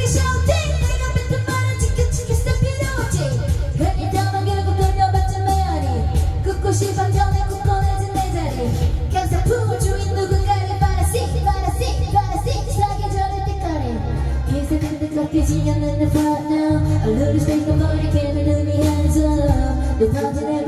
shouting 내가 뱉은 말은 지켜주겠어 필요 없지 흘리다만 결국 돌려받지 메아리 꿋꿋이 반전에 굳건해진 내 자리 강사품을 주인 누군가를 바라시 사계절을 띠까리 희생은 듯하게 지냐는 내 part now I lose think I'm already can't let me hands up 내 던지네